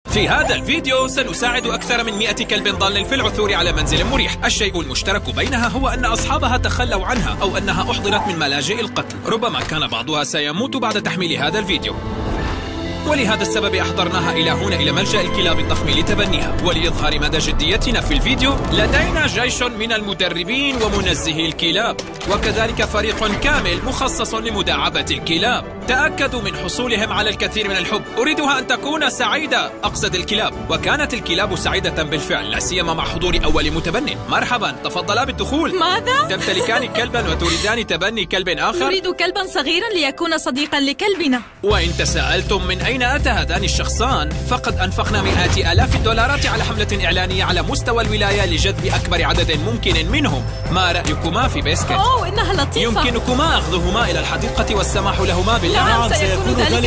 في هذا الفيديو سنساعد أكثر من 100 كلب ضال في العثور على منزل مريح. الشيء المشترك بينها هو أن أصحابها تخلوا عنها أو أنها أحضرت من ملاجئ القتل. ربما كان بعضها سيموت بعد تحميل هذا الفيديو، ولهذا السبب أحضرناها إلى هنا إلى ملجأ الكلاب الضخم لتبنيها. ولإظهار مدى جديتنا في الفيديو لدينا جيش من المدربين ومنزهي الكلاب، وكذلك فريق كامل مخصص لمداعبة الكلاب. تأكدوا من حصولهم على الكثير من الحب. أريدها أن تكون سعيدة، أقصد الكلاب. وكانت الكلاب سعيدة بالفعل، لا سيما مع حضور أول متبن. مرحبا، تفضلا بالدخول. ماذا؟ تمتلكان كلبا وتريدان تبني كلب آخر؟ نريد كلبا صغيرا ليكون صديقا لكلبنا. وإن تساءلتم من أين أتى هذان الشخصان، فقد أنفقنا مئات آلاف الدولارات على حملة إعلانية على مستوى الولاية لجذب أكبر عدد ممكن منهم. ما رأيكما في بسكت؟ أوه، إنها لطيفة. يمكنكما أخذهما إلى الحديقة والسماح لهما باللعب. نعم، سيكون ذلك